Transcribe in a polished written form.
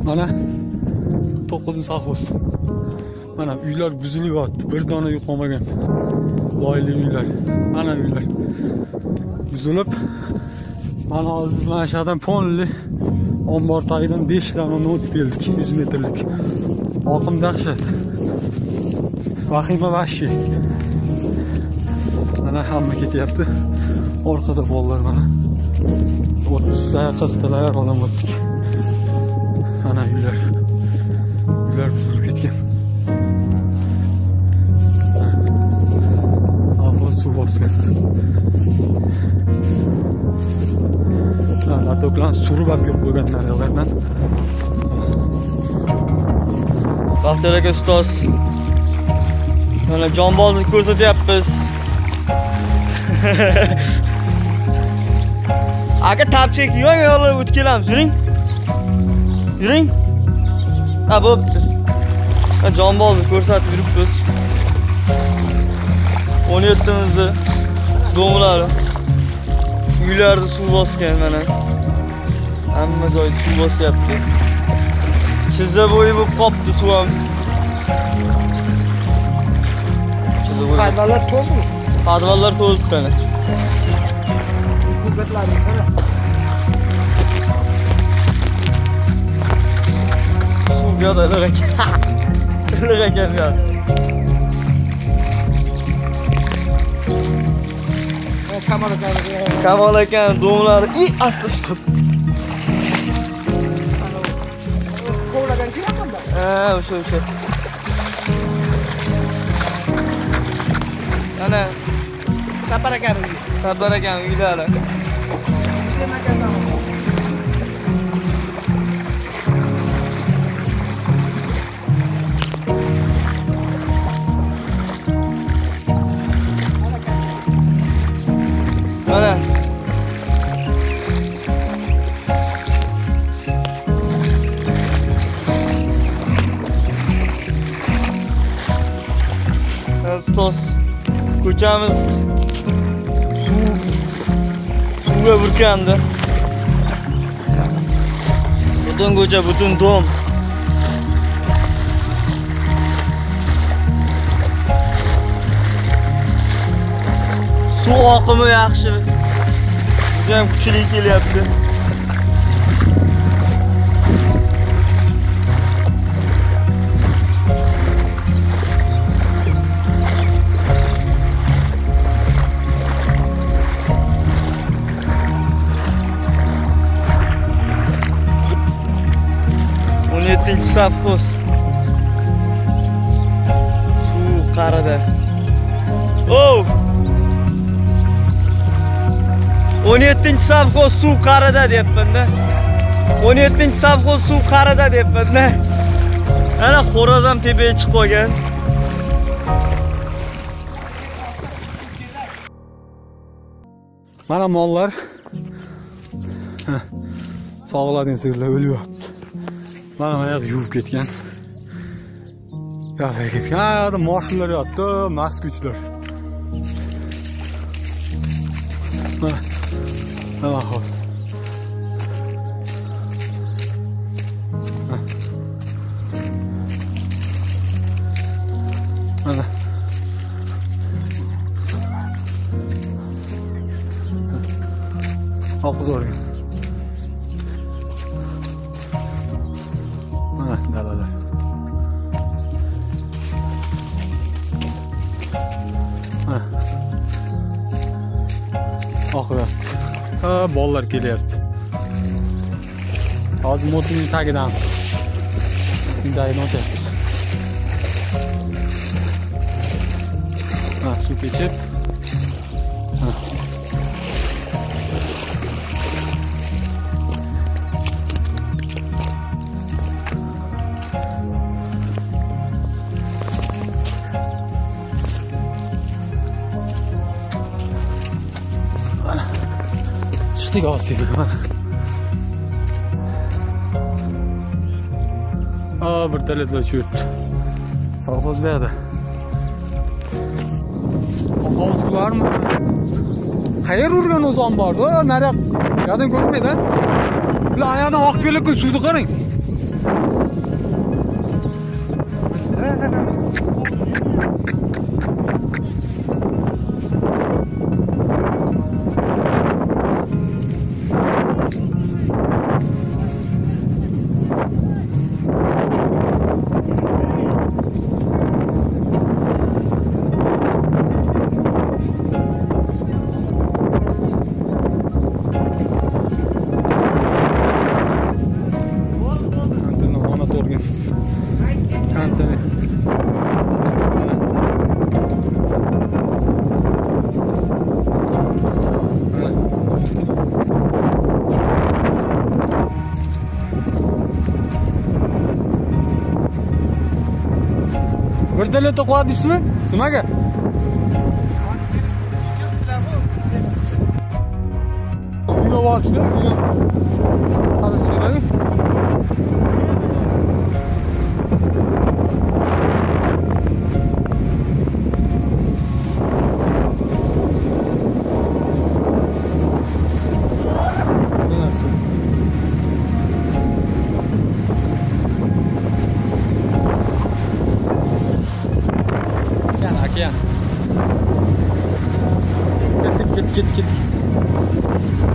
Mana 9-safhoz. Mana uylar buzilib yotdi. Bir dona uy qolmagan. Boyli uylar. Mana uylar. Buzilib, mana hozir biz mana shu yerdan fonli ombor tagidan 5 dona o'tib keldik, 100 metrlik. Oqim dahshat. Vahima vahshiy. Mana hamma ketyapti. Orqada bolalar mana 30-40 talar odam o'tdik. Mana uylar. Uylar buzilib ketgan. Safhoz suv bosgan. Latoklan surib ham yo'q bo'lganlar yo'g'atdan. Baxtiyor aka ustoz. Mana jonbozni ko'rsatyapmiz. Aka tapchek yo'q, yo'llar o'tib kelamiz. Yuring. Yuring. Ha, bo'pti. Jonbozni ko'rsatib yuribmiz. 17-mizni do'mlari. Uylarda suv bosgan mana. Hamma joy suv bosyapti. Chizza bo'yi bo'lib qopti suv ham. Podvallar to'ldi. Podvallar to'lib qani. Suv yo'qlar ekan. Yo'q ekan bu. Kamol ekan do'mlari asta ustoz. Kovlagan kiyapman-da. O'sha. Ana Sapar ekan uylari. Ana ustoz ko'chamiz suvga burkandi. Butun ko'cha, butun dom. Suv oqimi yaxshi. Juda ham kuchli kelyapti. Safhoz suv qarada. 17-safhoz suv qarada deyapman-da. 17-safhoz suv qarada deyapman-da. Ana xo'roz ham tepaga chiqib qolgan. Mana mollar sog'lagan sigirlar o'lib yotdi. Mana ayoq yuvib ketgan. Yo'q ketgan. Yo'qda mashinalar yotdi, moskvichlar. Mana xo'p. Mana. Oquz o'rgan. Dalalar. Oqyapti. Bolalar kelyapti. Hozir motorning tagidamiz. Tagini o'tyapmiz. Suv kechib. Chiqdik ostiga mana. Vertolyotlar cho'rtdi. Sovxoz bu yerda. Hovuzlarmi? Qayer urgan o'zi omborda? Nari yo'qdan ko'rmaydi. Bular ayadan oqib kelayotgan suvni qarang. Bir delete qo'yadi ismi? Nimaga? Uyga borishga, uyga qarash kerak. Gel. Gittik.